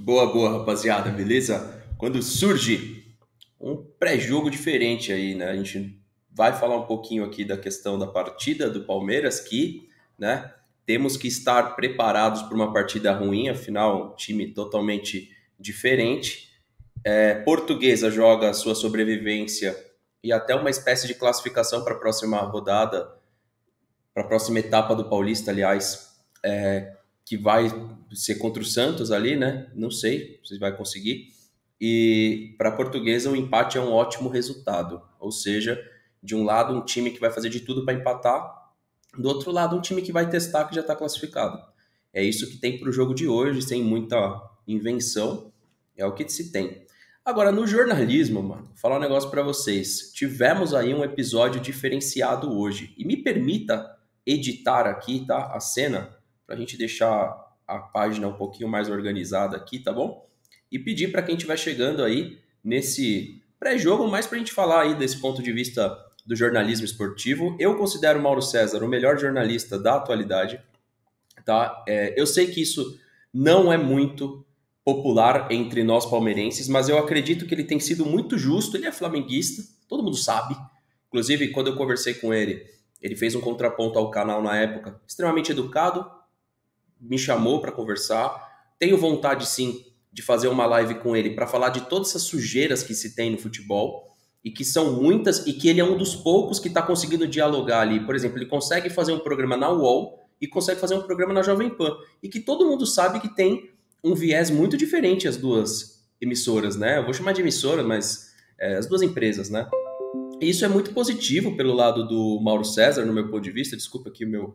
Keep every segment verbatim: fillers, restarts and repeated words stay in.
Boa, boa, rapaziada, beleza? Quando surge um pré-jogo diferente aí, né? A gente vai falar um pouquinho aqui da questão da partida do Palmeiras, que, né, temos que estar preparados para uma partida ruim, afinal, um time totalmente diferente. É, Portuguesa joga a sua sobrevivência e até uma espécie de classificação para a próxima rodada, para a próxima etapa do Paulista, aliás, é, que vai ser contra o Santos ali, né? Não sei se vai conseguir. E para a Portuguesa, o empate é um ótimo resultado. Ou seja, de um lado, um time que vai fazer de tudo para empatar, do outro lado, um time que vai testar que já está classificado. É isso que tem para o jogo de hoje, sem muita invenção. É o que se tem. Agora, no jornalismo, mano, vou falar um negócio para vocês. Tivemos aí um episódio diferenciado hoje. E me permita editar aqui, tá? A cena, pra gente deixar a página um pouquinho mais organizada aqui, tá bom? E pedir para quem estiver chegando aí nesse pré-jogo, mais pra gente falar aí desse ponto de vista do jornalismo esportivo. Eu considero o Mauro César o melhor jornalista da atualidade, tá? É, eu sei que isso não é muito popular entre nós palmeirenses, mas eu acredito que ele tem sido muito justo. Ele é flamenguista, todo mundo sabe. Inclusive, quando eu conversei com ele, ele fez um contraponto ao canal na época, extremamente educado, me chamou para conversar. Tenho vontade, sim, de fazer uma live com ele para falar de todas essas sujeiras que se tem no futebol, e que são muitas, e que ele é um dos poucos que está conseguindo dialogar ali. Por exemplo, ele consegue fazer um programa na U O L e consegue fazer um programa na Jovem Pan, e que todo mundo sabe que tem um viés muito diferente as duas emissoras, né? Eu vou chamar de emissora, mas é, as duas empresas, né? E isso é muito positivo pelo lado do Mauro César, no meu ponto de vista. Desculpa aqui o meu,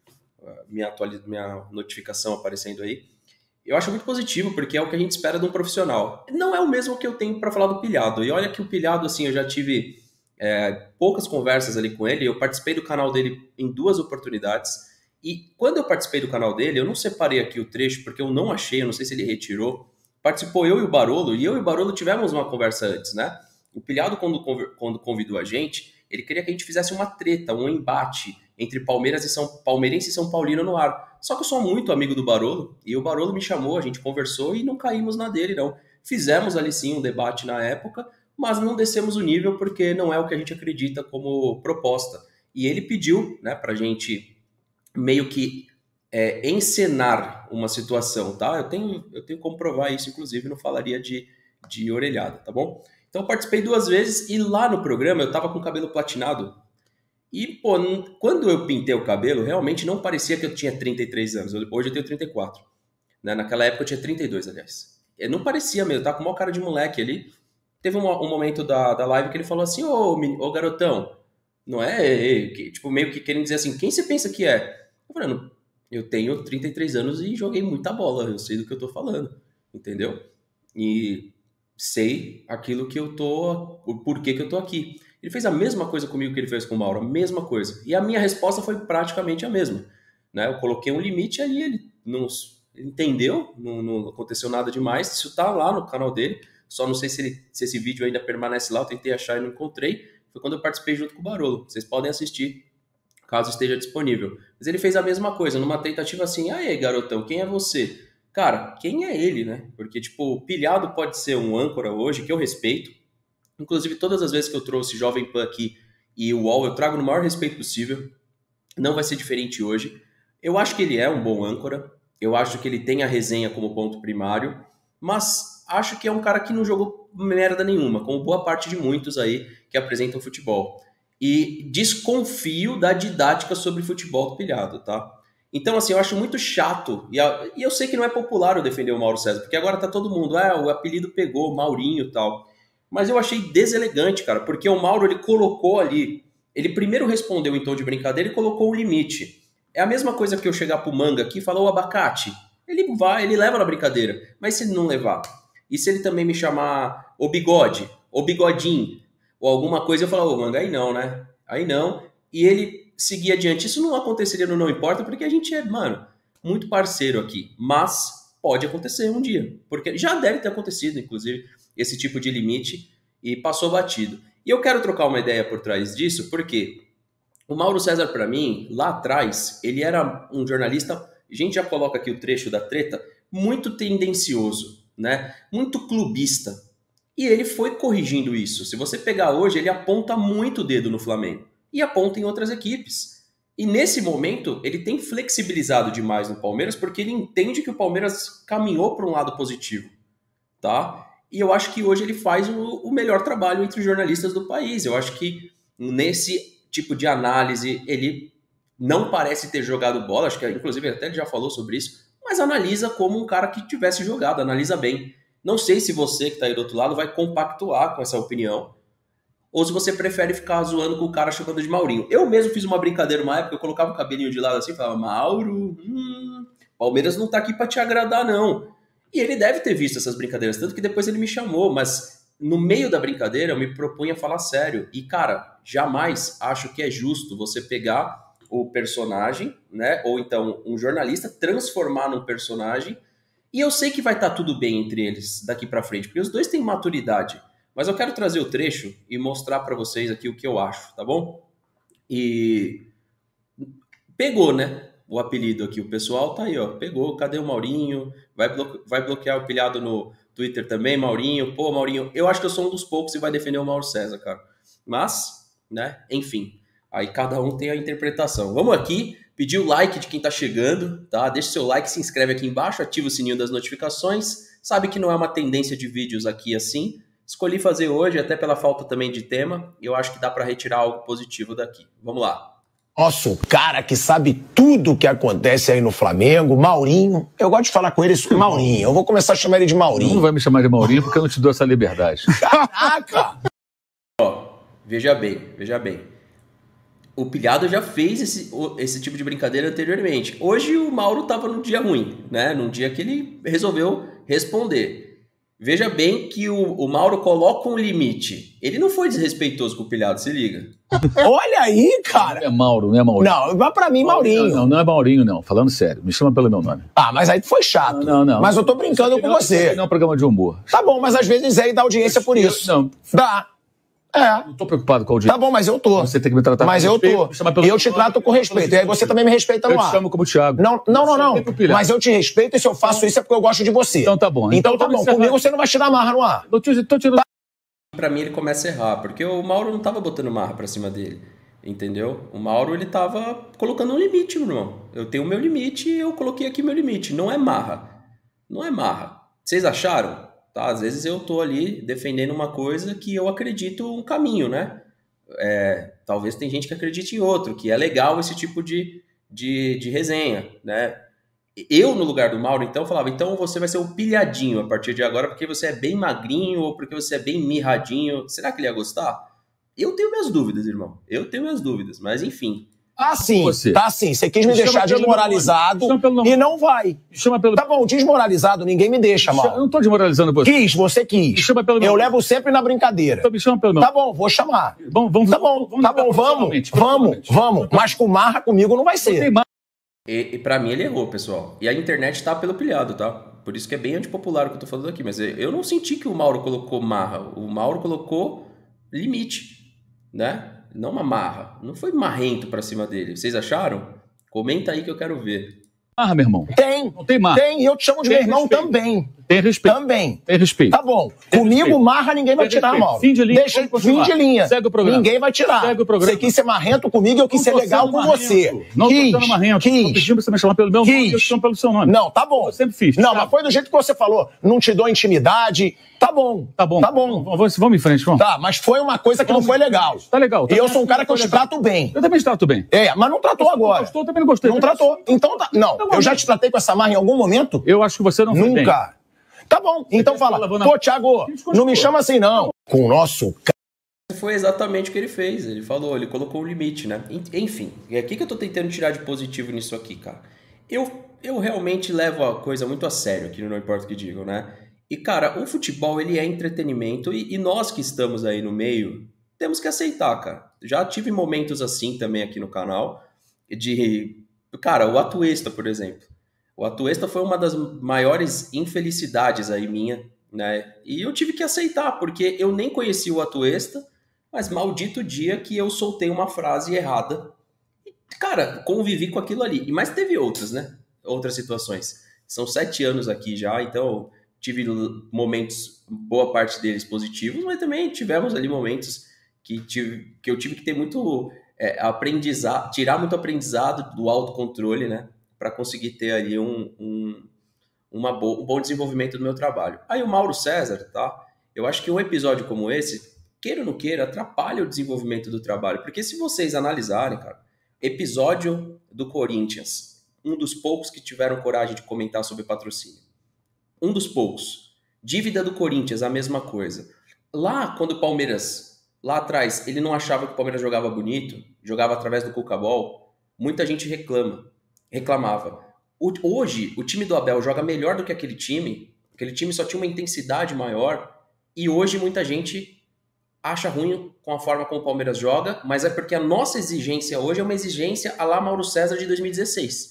minha, atualiz... minha notificação aparecendo aí. Eu acho muito positivo, porque é o que a gente espera de um profissional. Não é o mesmo que eu tenho para falar do Pilhado. E olha que o Pilhado, assim, eu já tive é, poucas conversas ali com ele. Eu participei do canal dele em duas oportunidades. E quando eu participei do canal dele, eu não separei aqui o trecho, porque eu não achei, eu não sei se ele retirou. Participou eu e o Barolo, e eu e o Barolo tivemos uma conversa antes, né? O Pilhado, quando, quando convidou a gente, ele queria que a gente fizesse uma treta, um embate entre Palmeiras e São Palmeirense e São Paulino no ar. Só que eu sou muito amigo do Barolo, e o Barolo me chamou, a gente conversou e não caímos na dele, não. Fizemos ali sim um debate na época, mas não descemos o nível porque não é o que a gente acredita como proposta. E ele pediu, né, pra gente meio que é, encenar uma situação, tá? Eu tenho, eu tenho como provar isso, inclusive, não falaria de, de orelhada, tá bom? Então eu participei duas vezes e lá no programa eu tava com o cabelo platinado. E, pô, quando eu pintei o cabelo, realmente não parecia que eu tinha trinta e três anos. Hoje eu tenho trinta e quatro. Né? Naquela época eu tinha trinta e dois, aliás. Eu não parecia mesmo, eu tava com uma cara de moleque ali. Teve um, um momento da, da live que ele falou assim, ô, ô garotão, não é, é, é, tipo, meio que querendo dizer assim, quem você pensa que é? Eu falei, eu tenho trinta e três anos e joguei muita bola, eu sei do que eu tô falando, entendeu? E sei aquilo que eu tô, o porquê que eu tô aqui. Ele fez a mesma coisa comigo que ele fez com o Mauro, a mesma coisa. E a minha resposta foi praticamente a mesma. Né? Eu coloquei um limite ali, ele não ele entendeu, não, não aconteceu nada demais. Isso tá lá no canal dele, só não sei se, ele, se esse vídeo ainda permanece lá, eu tentei achar e não encontrei. Foi quando eu participei junto com o Barolo. Vocês podem assistir, caso esteja disponível. Mas ele fez a mesma coisa, numa tentativa assim, aí garotão, quem é você? Cara, quem é ele, né? Porque, tipo, o Pilhado pode ser um âncora hoje, que eu respeito. Inclusive, todas as vezes que eu trouxe Jovem Pan aqui e o U O L, eu trago no maior respeito possível. Não vai ser diferente hoje. Eu acho que ele é um bom âncora. Eu acho que ele tem a resenha como ponto primário. Mas acho que é um cara que não jogou merda nenhuma, como boa parte de muitos aí que apresentam futebol. E desconfio da didática sobre futebol do Pilhado, tá? Então, assim, eu acho muito chato. E eu sei que não é popular eu defender o Mauro César, porque agora tá todo mundo, ah, o apelido pegou, Maurinho e tal. Mas eu achei deselegante, cara, porque o Mauro, ele colocou ali, ele primeiro respondeu em tom de brincadeira e colocou um limite. É a mesma coisa que eu chegar pro Manga aqui e falar, o abacate, ele vai, ele leva na brincadeira, mas se ele não levar? E se ele também me chamar o bigode, o bigodinho, ou alguma coisa, eu falar, ô Manga, aí não, né? Aí não, e ele seguir adiante. Isso não aconteceria no Não Importa, porque a gente é, mano, muito parceiro aqui, mas pode acontecer um dia, porque já deve ter acontecido, inclusive, esse tipo de limite e passou batido. E eu quero trocar uma ideia por trás disso, porque o Mauro César, para mim, lá atrás, ele era um jornalista, a gente já coloca aqui o trecho da treta, muito tendencioso. né? Muito clubista. E ele foi corrigindo isso. Se você pegar hoje, ele aponta muito o dedo no Flamengo e aponta em outras equipes. E nesse momento, ele tem flexibilizado demais no Palmeiras porque ele entende que o Palmeiras caminhou para um lado positivo, tá? E eu acho que hoje ele faz o, o melhor trabalho entre os jornalistas do país. Eu acho que nesse tipo de análise, ele não parece ter jogado bola, acho que inclusive até ele já falou sobre isso, mas analisa como um cara que tivesse jogado, analisa bem. Não sei se você que está aí do outro lado vai compactuar com essa opinião, ou se você prefere ficar zoando com o cara chamando de Maurinho. Eu mesmo fiz uma brincadeira uma época, eu colocava o cabelinho de lado assim e falava, Mauro, hum, Palmeiras não tá aqui para te agradar não. E ele deve ter visto essas brincadeiras, tanto que depois ele me chamou, mas no meio da brincadeira eu me propunha a falar sério. E cara, jamais acho que é justo você pegar o personagem, né, ou então um jornalista, transformar num personagem, e eu sei que vai estar tudo bem entre eles daqui para frente, porque os dois têm maturidade. Mas eu quero trazer o trecho e mostrar para vocês aqui o que eu acho, tá bom? E pegou, né? O apelido aqui, o pessoal tá aí, ó. Pegou, cadê o Maurinho? Vai, blo- vai bloquear o pilhado no Twitter também, Maurinho. Pô, Maurinho, eu acho que eu sou um dos poucos e vai defender o Mauro César, cara. Mas, né, enfim. Aí cada um tem a interpretação. Vamos aqui, pedir o like de quem tá chegando, tá? Deixa o seu like, se inscreve aqui embaixo, ativa o sininho das notificações. Sabe que não é uma tendência de vídeos aqui assim. Escolhi fazer hoje, até pela falta também de tema, e eu acho que dá para retirar algo positivo daqui. Vamos lá. Nossa, o cara que sabe tudo o que acontece aí no Flamengo, Maurinho. Eu gosto de falar com ele isso, Maurinho. Eu vou começar a chamar ele de Maurinho. Não vai me chamar de Maurinho porque eu não te dou essa liberdade. Caraca! Ó, veja bem, veja bem. O Pilhado já fez esse, esse tipo de brincadeira anteriormente. Hoje o Mauro tava num dia ruim, né? Num dia que ele resolveu responder. Veja bem que o, o Mauro coloca um limite. Ele não foi desrespeitoso com o Pilhado, se liga. Olha aí, cara. Não é Mauro, não é Maurinho. Não, vai pra mim, Maurinho. Não, não, não é Maurinho, não. Falando sério. Me chama pelo meu nome. Ah, mas aí tu foi chato. Não, não. Mas eu tô brincando com não, você. Não é um programa de humor. Tá bom, mas às vezes é e dá audiência por isso. Não. Dá. É. Não tô preocupado com a audiência. Tá bom, mas eu tô. Você tem que me tratar mas com respeito. eu tô. E eu te trato com respeito. E aí você também me respeita no ar. Eu ar. te chamo como Thiago. Não, não, não, não. Mas eu te respeito e se eu faço isso é porque eu gosto de você. Então tá bom. Então, então tá bom. Comigo você não vai tirar marra no ar. Eu tô tirando. Pra mim ele começa a errar, porque o Mauro não tava botando marra pra cima dele. Entendeu? O Mauro, ele tava colocando um limite, meu irmão. Eu tenho o meu limite e eu coloquei aqui meu limite. Não é marra. Não é marra. Vocês acharam? Tá? Às vezes eu tô ali defendendo uma coisa que eu acredito um caminho, né? É, talvez tem gente que acredite em outro, que é legal esse tipo de, de, de resenha, né? Eu, no lugar do Mauro, então, falava, então você vai ser o pilhadinho a partir de agora, porque você é bem magrinho ou porque você é bem mirradinho. Será que ele ia gostar? Eu tenho minhas dúvidas, irmão. Eu tenho minhas dúvidas, mas enfim. Tá sim, você. tá sim. Você quis me, me deixar desmoralizado e não vai. Me chama pelo... Tá bom, desmoralizado ninguém me deixa, mal. Eu não tô desmoralizando você. Quis, você quis. Me chama pelo eu meu... levo sempre na brincadeira. Então me chama pelo meu... Tá bom, vou chamar. Bom, vamos, tá bom, vamos, tá bom, vamos, vamos, vamos. Mas com marra comigo não vai ser. Não e, e pra mim ele errou, pessoal. E a internet tá pelo pilhado, tá? Por isso que é bem antipopular o que eu tô falando aqui. Mas eu não senti que o Mauro colocou marra. O Mauro colocou limite, né? Não uma marra. Não foi marrento pra cima dele. Vocês acharam? Comenta aí que eu quero ver. Marra, meu irmão. Tem. Não tem marra. Tem. E eu te chamo de tem meu irmão respeito. Também. Tem respeito. Também. Tem respeito. Tá bom. Tem Comigo, respeito. marra, ninguém vai tem tirar, respeito. Mauro. Fim de linha. Deixa fim de linha. Segue o programa. Ninguém vai tirar. Segue o programa. Você quis ser marrento comigo e eu quis ser legal com marrento. você. Não quis, tô sendo marrento. Quis. Tô pedindo pra você me chamar pelo meu quis. nome e eu te chamo pelo seu nome. Não, tá bom. Eu sempre fiz. Não, mas foi do jeito que você falou. Não te dou intimidade. Tá bom. Tá bom. Tá bom. Vamos, vamos em frente, vamos. Tá, mas foi uma coisa que vamos não foi legal. Tá legal. E eu sou um cara que eu te trato bem. Eu também te trato bem. É, mas não tratou agora. Gostou, eu também não gostei. Não tratou. Então tá. Não, eu já te tratei com essa marra em algum momento? Eu acho que você não foi bem. Nunca. Tá bom, então fala. Pô, Thiago, não me chama assim não. Com o nosso... Foi exatamente o que ele fez. Ele falou, ele colocou o limite, né? Enfim, é aqui que eu tô tentando tirar de positivo nisso aqui, cara. Eu, eu realmente levo a coisa muito a sério aqui no Não Importa o que Digam, né? E, cara, o futebol, ele é entretenimento e, e nós que estamos aí no meio, temos que aceitar, cara. Já tive momentos assim também aqui no canal, de... Cara, o Atuesta, por exemplo. O Atuesta foi uma das maiores infelicidades aí minha, né? E eu tive que aceitar, porque eu nem conhecia o Atuesta, mas maldito dia que eu soltei uma frase errada. E, cara, convivi com aquilo ali. Mas teve outras, né? Outras situações. São sete anos aqui já, então tive momentos, boa parte deles positivos, mas também tivemos ali momentos que, tive, que eu tive que ter muito é, aprendizado, tirar muito aprendizado do autocontrole, né? Para conseguir ter ali um, um, uma bo- um bom desenvolvimento do meu trabalho. Aí o Mauro César, tá? Eu acho que um episódio como esse, queira ou não queira, atrapalha o desenvolvimento do trabalho. Porque se vocês analisarem, cara, episódio do Corinthians, um dos poucos que tiveram coragem de comentar sobre patrocínio. Um dos poucos. Dívida do Corinthians, a mesma coisa. Lá, quando o Palmeiras, lá atrás, ele não achava que o Palmeiras jogava bonito, jogava através do Cucabol, muita gente reclama, reclamava. O, hoje, o time do Abel joga melhor do que aquele time, aquele time só tinha uma intensidade maior, e hoje muita gente acha ruim com a forma como o Palmeiras joga, mas é porque a nossa exigência hoje é uma exigência à la Mauro César de dois mil e dezesseis.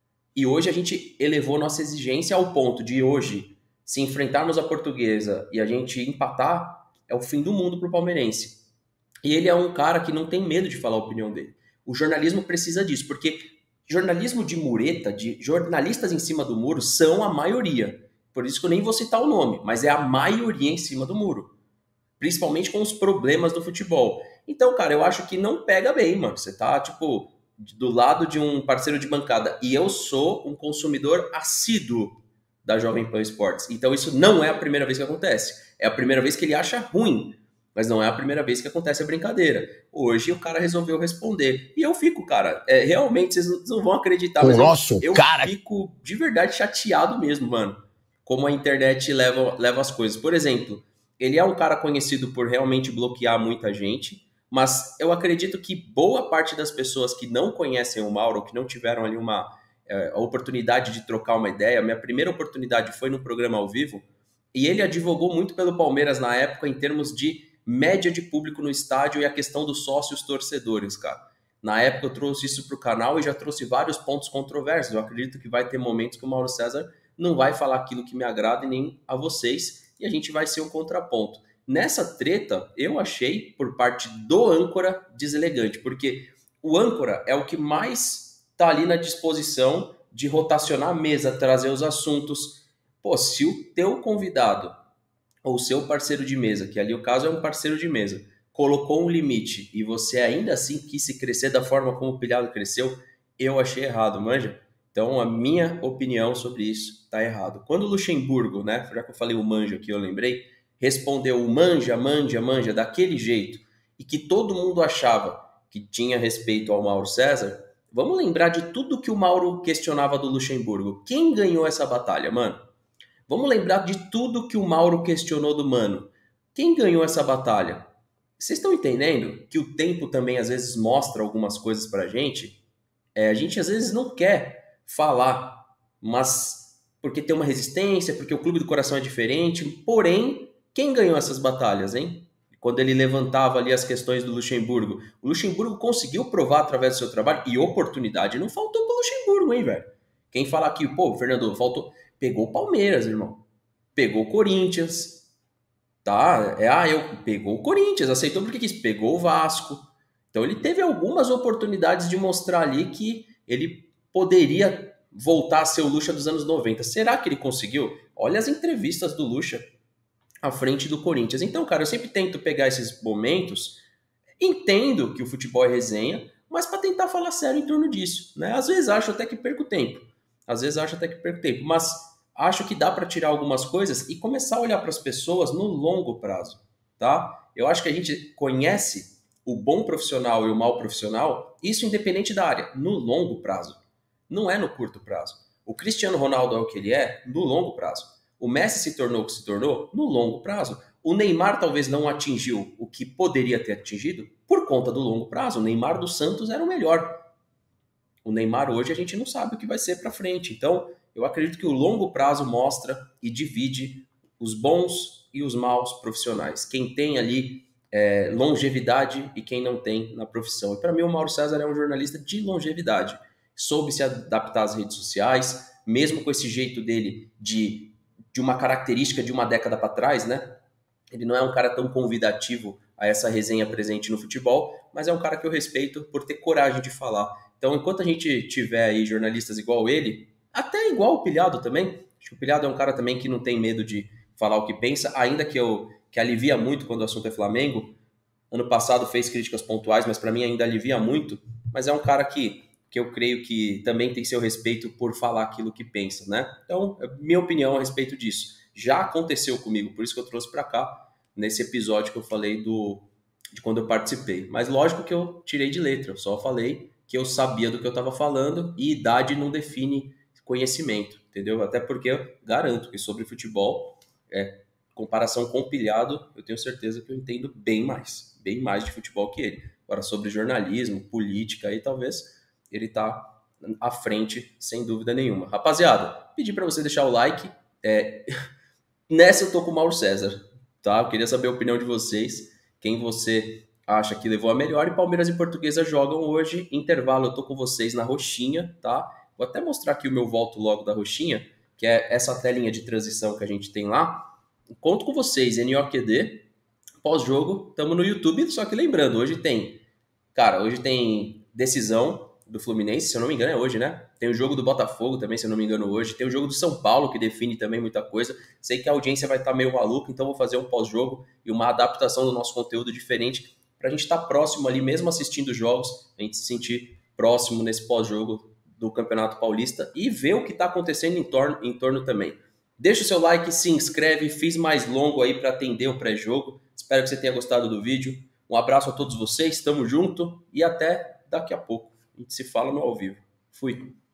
E hoje a gente elevou nossa exigência ao ponto de hoje, se enfrentarmos a Portuguesa e a gente empatar, é o fim do mundo para o palmeirense. E ele é um cara que não tem medo de falar a opinião dele. O jornalismo precisa disso, porque jornalismo de mureta, de jornalistas em cima do muro, são a maioria. Por isso que eu nem vou citar o nome, mas é a maioria em cima do muro. Principalmente com os problemas do futebol. Então, cara, eu acho que não pega bem, mano. Você tá, tipo, do lado de um parceiro de bancada. E eu sou um consumidor assíduo da Jovem Pan Esportes. Então, isso não é a primeira vez que acontece. É a primeira vez que ele acha ruim. Mas não é a primeira vez que acontece a brincadeira. Hoje o cara resolveu responder. E eu fico, cara, é, realmente, vocês não vão acreditar, o mas nosso eu, eu cara... fico de verdade chateado mesmo, mano. Como a internet leva, leva as coisas. Por exemplo, ele é um cara conhecido por realmente bloquear muita gente, mas eu acredito que boa parte das pessoas que não conhecem o Mauro, que não tiveram ali uma é, a oportunidade de trocar uma ideia, minha primeira oportunidade foi no programa ao vivo, e ele advogou muito pelo Palmeiras na época em termos de média de público no estádio e a questão dos sócios torcedores, cara. Na época eu trouxe isso para o canal e já trouxe vários pontos controversos. Eu acredito que vai ter momentos que o Mauro César não vai falar aquilo que me agrada e nem a vocês, e a gente vai ser um contraponto. Nessa treta, eu achei, por parte do âncora, deselegante, porque o âncora é o que mais tá ali na disposição de rotacionar a mesa, trazer os assuntos. Pô, se o teu convidado ou o seu parceiro de mesa, que ali o caso é um parceiro de mesa, colocou um limite e você ainda assim quis se crescer da forma como o pilhado cresceu, eu achei errado, manja? Então, a minha opinião sobre isso tá errado. Quando o Luxemburgo, né, já que eu falei o manja aqui, eu lembrei, respondeu o manja, manja, manja, daquele jeito, e que todo mundo achava que tinha respeito ao Mauro César, vamos lembrar de tudo que o Mauro questionava do Luxemburgo. Quem ganhou essa batalha, mano? Vamos lembrar de tudo que o Mauro questionou do Mano. Quem ganhou essa batalha? Vocês estão entendendo que o tempo também às vezes mostra algumas coisas pra gente? É, a gente às vezes não quer falar, mas porque tem uma resistência, porque o clube do coração é diferente. Porém, quem ganhou essas batalhas, hein? Quando ele levantava ali as questões do Luxemburgo. O Luxemburgo conseguiu provar através do seu trabalho, e oportunidade não faltou pro Luxemburgo, hein, velho? Quem fala aqui, pô, Fernando, faltou... Pegou o Palmeiras, irmão. Pegou o Corinthians. Tá? É, ah, eu... Pegou o Corinthians, aceitou porque quis. Pegou o Vasco. Então ele teve algumas oportunidades de mostrar ali que ele poderia voltar a ser o Lucha dos anos noventa. Será que ele conseguiu? Olha as entrevistas do Lucha à frente do Corinthians. Então, cara, eu sempre tento pegar esses momentos, entendo que o futebol é resenha, mas para tentar falar sério em torno disso, né? Às vezes acho até que perco tempo. Às vezes acho até que perco tempo, mas acho que dá para tirar algumas coisas e começar a olhar para as pessoas no longo prazo, tá? Eu acho que a gente conhece o bom profissional e o mau profissional, isso independente da área, no longo prazo. Não é no curto prazo. O Cristiano Ronaldo é o que ele é no longo prazo. O Messi se tornou o que se tornou no longo prazo. O Neymar talvez não atingiu o que poderia ter atingido por conta do longo prazo. O Neymar do Santos era o melhor. O Neymar hoje a gente não sabe o que vai ser para frente. Então, eu acredito que o longo prazo mostra e divide os bons e os maus profissionais. Quem tem ali é, longevidade e quem não tem na profissão. E para mim o Mauro César é um jornalista de longevidade. Soube se adaptar às redes sociais, mesmo com esse jeito dele de, de uma característica de uma década para trás, né? Ele não é um cara tão convidativo a essa resenha presente no futebol, mas é um cara que eu respeito por ter coragem de falar. Então, enquanto a gente tiver aí jornalistas igual ele, até igual o Pilhado também, Acho que o Pilhado é um cara também que não tem medo de falar o que pensa, ainda que, eu, que alivia muito quando o assunto é Flamengo. Ano passado fez críticas pontuais, mas para mim ainda alivia muito. Mas é um cara que, que eu creio que também tem seu respeito por falar aquilo que pensa, né? Então, minha opinião a respeito disso. Já aconteceu comigo, por isso que eu trouxe para cá, nesse episódio que eu falei do, de quando eu participei. Mas lógico que eu tirei de letra, eu só falei que eu sabia do que eu estava falando e idade não define conhecimento, entendeu? Até porque eu garanto que sobre futebol, é, comparação com o Pilhado, eu tenho certeza que eu entendo bem mais, bem mais de futebol que ele. Agora, sobre jornalismo, política, aí talvez ele tá à frente, sem dúvida nenhuma. Rapaziada, pedi para você deixar o like. É... Nessa eu tô com o Mauro César, tá? Eu queria saber a opinião de vocês, quem você acha que levou a melhor. E Palmeiras e Portuguesa jogam hoje, intervalo, eu tô com vocês na roxinha, tá? Vou até mostrar aqui o meu volto logo da roxinha, que é essa telinha de transição que a gente tem lá. Conto com vocês, N O Q D, pós-jogo, estamos no YouTube, só que lembrando, hoje tem, cara, hoje tem decisão do Fluminense, se eu não me engano é hoje, né? Tem o jogo do Botafogo também, se eu não me engano hoje, tem o jogo do São Paulo, que define também muita coisa. Sei que a audiência vai estar meio maluca, então vou fazer um pós-jogo e uma adaptação do nosso conteúdo diferente, pra gente estar próximo ali, mesmo assistindo jogos, a gente se sentir próximo nesse pós-jogo do Campeonato Paulista e ver o que está acontecendo em torno, em torno também. Deixa o seu like, se inscreve, fiz mais longo aí para atender o pré-jogo. Espero que você tenha gostado do vídeo. Um abraço a todos vocês, tamo junto e até daqui a pouco. A gente se fala no ao vivo. Fui.